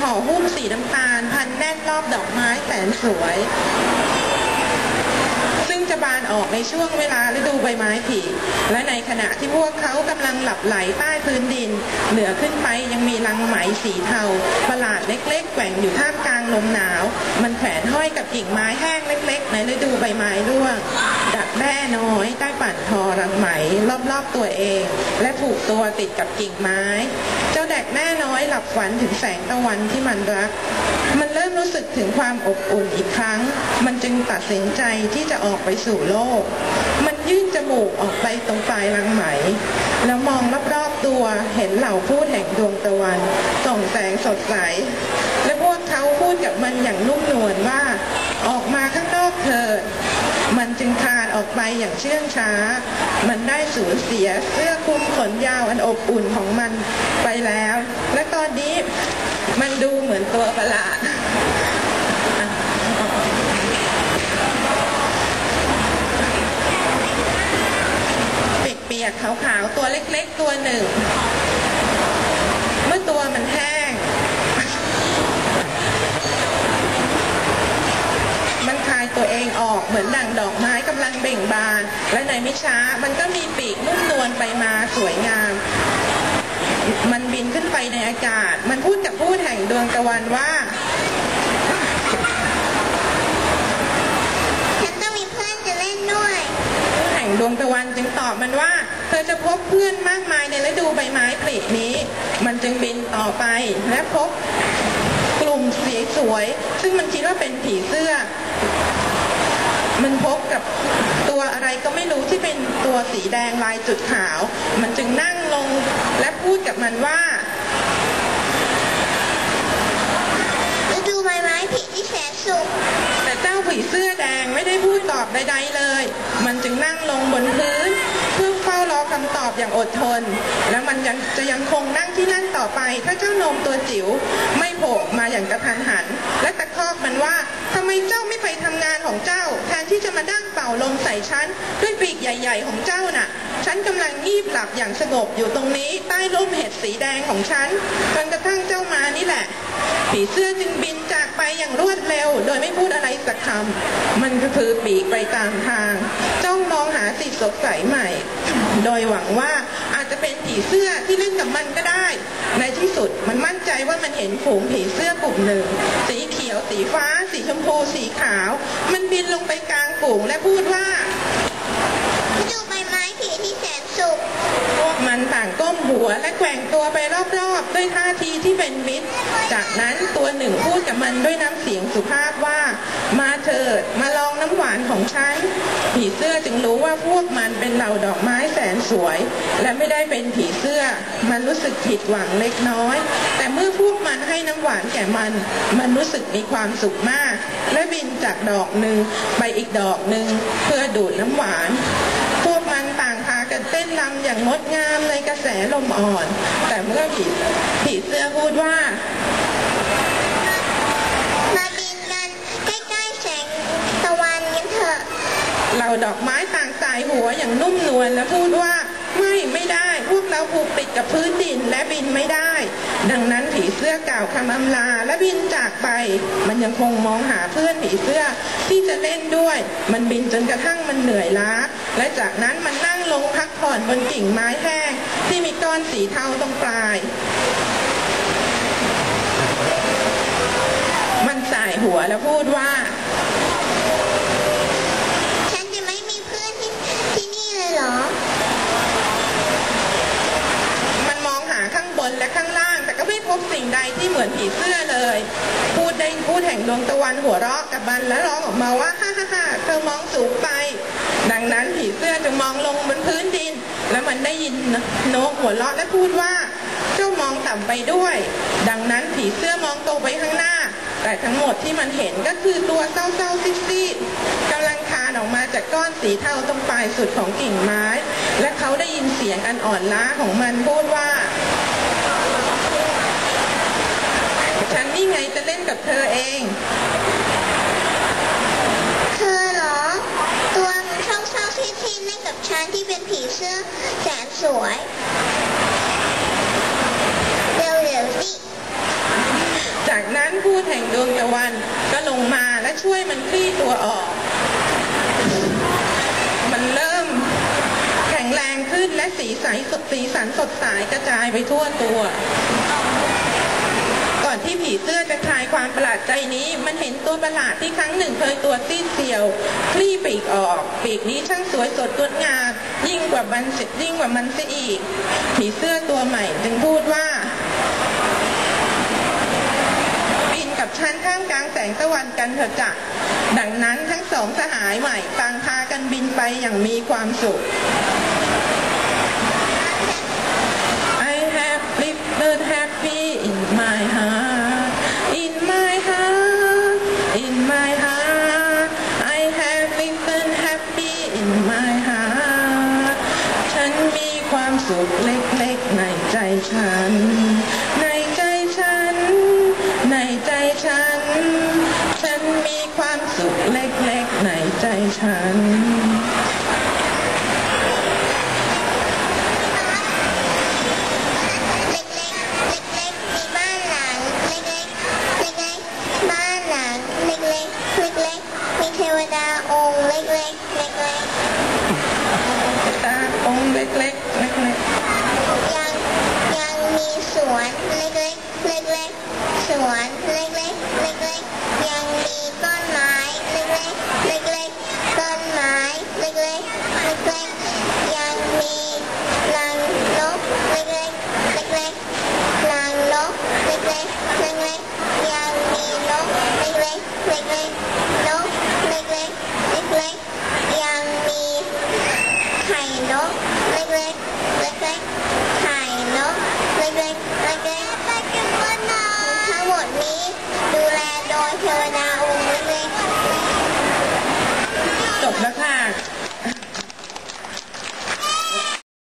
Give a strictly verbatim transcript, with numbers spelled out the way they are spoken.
ห่อหุ้มสีน้ำตาลพันแน่นรอบดอกไม้แสนสวยซึ่งจะบานออกในช่วงเวลาฤดูใบไม้ผลิและในขณะที่พวกเขากำลังหลับไหลใต้พื้นดินเหนือขึ้นไปยังมีรังไหมสีเทาประหลาดเล็กๆแกว่งอยู่ท่ามกลางลมหนาวมันแขวนห้อยกับกิ่งไม้แห้งเล็กๆในฤดูใบไม้ร่วงดักแด้น้อยได้ปั่นทอรังไหมรอบๆตัวเองและผูกตัวติดกับกิ่งไม้เจ้าแดกแม่น้อยหลับฝันถึงแสงตะวันที่มันรักมันเริ่มรู้สึกถึงความอบอุ่นอีกครั้งมันจึงตัดสินใจที่จะออกไปสู่โลกมันยื่นจมูกออกไปตรงปลายรังไหมแล้วมองรอบๆตัวเห็นเหล่าพูดแห่งดวงตะวันส่องแสงสดใสและพวกเขาพูดกับมันอย่างนุ่มนวลว่าออกมาข้างนอกเถิดมันจึงคลานออกไปอย่างเชื่องช้ามันได้สูญเสียเสื้อคลุมขนยาวอันอบอุ่นของมันไปแล้วและตอนนี้มันดูเหมือนตัวประหลาดเปียกๆขาวๆตัวเล็กๆตัวหนึ่งเมื่อตัวมันแห้งมันคลายตัวเองออกเหมือนดั่งดอกไม้กำลังเบ่งบานและในไม่ช้ามันก็มีปีกนุ่มนวลไปมาสวยงามมันบินขึ้นไปในอากาศมันพูดกับพูดแห่งดวงตะวันว่าฉันต้องมีเพื่อนจะเล่นด้วยผู้แห่งดวงตะวันจึงตอบมันว่าเธอจะพบเพื่อนมากมายในฤดูใบไม้ผลินี้มันจึงบินต่อไปและพบกลุ่มสีสวยซึ่งมันคิดว่าเป็นผีเสื้อมันพบกับตัวอะไรก็ไม่รู้ที่เป็นตัวสีแดงลายจุดขาวมันจึงนั่งลงและพูดกับมันว่าฤดูใบไม้ผลิที่แสนสุขแต่เจ้าผีเสื้อแดงไม่ได้พูดตอบใดๆเลยมันจึงนั่งลงบนพื้นเพื่อเฝ้ารอคำตอบอย่างอดทนและมันยังจะยังคงนั่งที่นั่นต่อไปถ้าเจ้านมตัวจิ๋วไม่โผล่มาอย่างกระทันหันและตะคอกมันว่าทำไมเจ้าไม่ไปทำงานของเจ้าแทนที่จะมาดั้งเป่าลมใส่ฉันด้วยปีกใหญ่ๆของเจ้าน่ะฉันกำลังงีบหลับอย่างสงบอยู่ตรงนี้ใต้ร่มเห็ดสีแดงของฉันจนกระทั่งเจ้ามานี่แหละผีเสื้อจึงบินจากไปอย่างรวดเร็วโดยไม่พูดอะไรสักคำมันก็คือปีกไปตามทางจ้องมองหาสิ่งสดใสใหม่โดยหวังว่าอาจจะเป็นผีเสื้อที่เล่นกับมันก็ได้ในที่สุดมันมั่นใจว่ามันเห็นฝูงผีเสื้อกลุ่มหนึ่งสีเขียวสีฟ้าสีชมพูสีขาวมันบินลงไปกลางฝูงและพูดว่าฤดูใบไม้ผลิที่แสนสุขพวกมันต่างก้มหัวและแกว่งตัวไปรอบๆด้วยท่าทีที่เป็นมิตรจากนั้นตัวหนึ่งพูดกับมันด้วยน้ำเสียงสุภาพว่ามาเถิดมาลองน้ำหวานของฉันผีเสื้อจึงรู้ว่าพวกมันเป็นเหล่าดอกไม้แสนสวยและไม่ได้เป็นผีเสื้อมันรู้สึกผิดหวังเล็กน้อยแต่เมื่อพวกมันให้น้ำหวานแก่มันมันรู้สึกมีความสุขมากและบินจากดอกหนึ่งไปอีกดอกหนึ่งเพื่อดูดน้ำหวานพวกมันต่างพากันเต้นรำอย่างงดงามในกระแสลมอ่อนแต่เมื่อผีผีเสื้อพูดว่ามาบินกันใกล้ๆแสงตะวันกันเถอะเหล่าดอกไม้ต่างสายหัวอย่างนุ่มนวลและพูดว่าไม่ไม่ได้พวกเราผูกติดกับพื้นดินและบินไม่ได้ดังนั้นผีเสื้อกล่าวคำอำลาและบินจากไปมันยังคงมองหาเพื่อนผีเสื้อที่จะเล่นด้วยมันบินจนกระทั่งมันเหนื่อยล้าและจากนั้นมันนั่งลงพักผ่อนบนกิ่งไม้แห้งที่มีก้อนสีเทาตรงปลายมันสายหัวแล้วพูดว่าฉันจะไม่มีเพื่อนที่ที่นี่เลยเหรอมันมองหาข้างบนและข้างล่างแต่ก็ไม่พบสิ่งใดที่เหมือนผีเสื้อเลยพูดได้พูดแห่งดวงตะวันหัวเราะกับมันและร้องออกมาว่าฮ่าฮ่าฮ่าเธอมองสูงไปดังนั้นผีเสื้อจึงมองลงบนพื้นดินและมันได้ยินนกหัวเราะและพูดว่าเจ้ามองต่ำไปด้วยดังนั้นผีเสื้อมองตรงไปข้างหน้าแต่ทั้งหมดที่มันเห็นก็คือตัวเศร้าๆซีดๆกำลังคลานออกมาจากก้อนสีเทาตรงปลายสุดของกิ่งไม้และเขาได้ยินเสียงอันอ่อนล้าของมันพูดว่าฉันนี่ไงจะเล่นกับเธอเองเธอเหรอตัวเศร้าๆซีดๆเล่นกับฉันที่เป็นผีเสื้อแสนสวยเร็วๆสิจากวันก็ลงมาและช่วยมันคลี่ตัวออก มันเริ่มแข็งแรงขึ้นและสีสันสดสีสันสดใสกระจายไปทั่วตัวก่อนที่ผีเสื้อจะคลายความประหลาดใจนี้มันเห็นตัวประหลาดที่ครั้งหนึ่งเคยตัวซีดเซียวคลี่ปีกออกปีกนี้ช่างสวยสดงดงามยิ่งกว่ามันยิ่งกว่ามันเสียอีกผีเสื้อตัวใหม่จึงพูดว่าบินกับฉันท่ามกลางแสงตะวันกันเถอะจ้ะดังนั้นทั้งสองสหายใหม่ต่างพากันบินไปอย่างมีความสุข I have lived happy in my heart in my heart in my heart I have lived happy in my heart ฉันมีความสุขเล็กๆในใจฉันในใจฉันในใจฉันฉันมีความสุขเล็กๆในใจฉันเทวดาองค์เล็กๆเล็กๆตาองค์เล็กๆเล็กๆยังยังมีสวนเล็กๆเล็กๆสวนเล็ก